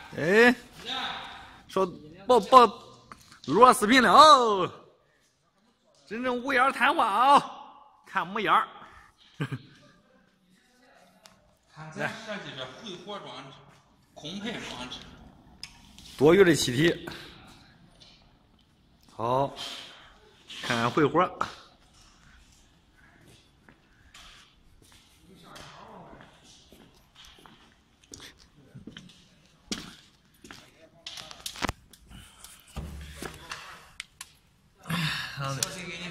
哎，说报录了视频了哦，真正无眼谈话啊，看没眼儿。 看咱设计的回火装置、空配装置， 多余的气体。好，看看回火。 小心给你